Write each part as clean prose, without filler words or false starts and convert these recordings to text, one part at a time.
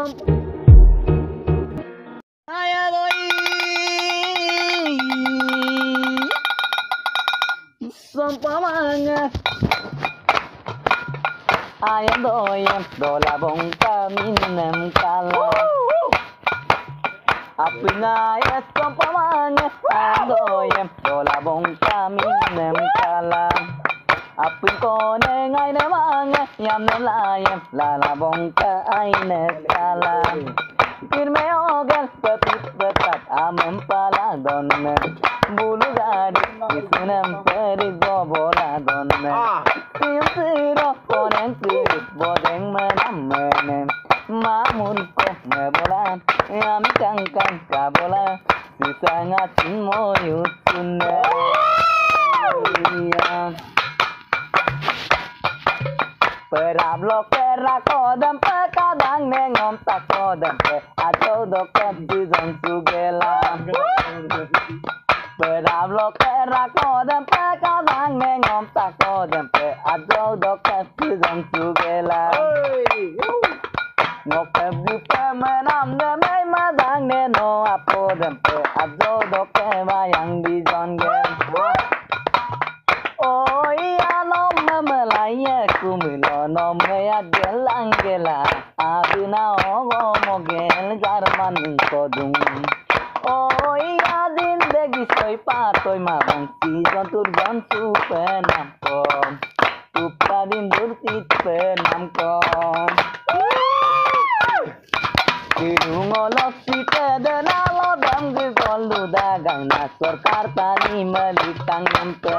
Ai rồi Sampamanga Ayam doyam dola bongka minam kala Apinaya sampamanga Ayam doyam dola bongka minam kala Apin kone ngai ne manga Yam ne layam lala bongka aine kala Kirme ogal patit batat amam pala donne Bulu gadi isunam peri bobola donne Tiyam siro konen kirit bodeng menam menem Mamun ko mebola Yami kangkang kabola Sisa ngacin moyut sunne Perab lo pera kodam pe kadang nengom tak kodam pe Ajo doket dizon sugela Perab lo pera kodam pe kadang nengom tak kodam pe Ajo doket dizon sugela Ngokep di pe menam de mei madang neno apodam pe Ajo doket bayang dizon gel Oh iya nom memelaya kumilo nom ya gelangela abina ogo mogel jarman kodum Oh iya zindagi soy patoy mabang season turban supenam ko Tupta din durtit penam ko Kirungolok site denalo dam golu dagang nasor kartani melitang nempe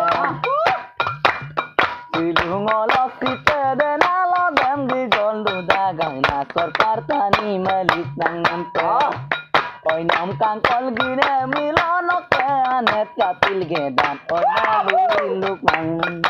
Silungolok site denalo dam golu dagang nasor kartani melitang nempe Oy nom kang kol gine milonok ke anet katil gedan Oy malu iluk mang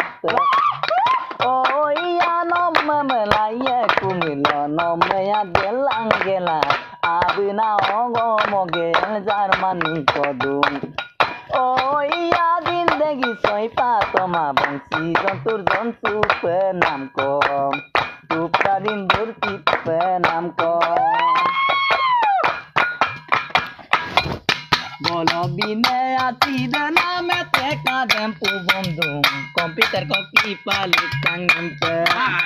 Oh iya nom memelaya kumilo nom ya gelang gela abina ogo mogel jarman kodum Oh iya zindagi soy pato mabang season turjon supenam ko Tupta din durtit penam ko Bolo bine ati dana me teka dempu bondum Komputer ko kipalit kang nempe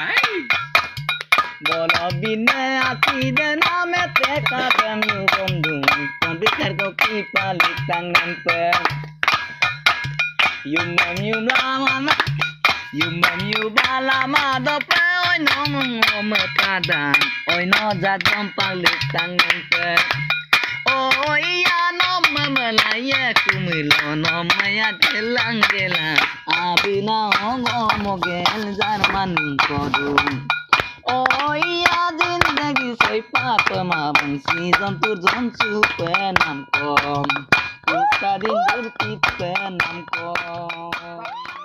Bolo bine ati dana me teka dempu bondum Komputer ko kipalit kang nempe Yum lama Yum balama dope Oy no me kadang Oy no jadom palit kang nempe Oh iya nom memelaya kumilo nom ya gelang gela abina ogo mogel jarman kodum Oh iya zindagi soy papa mabang season turjon supenam kom Tupta din durtit penam kom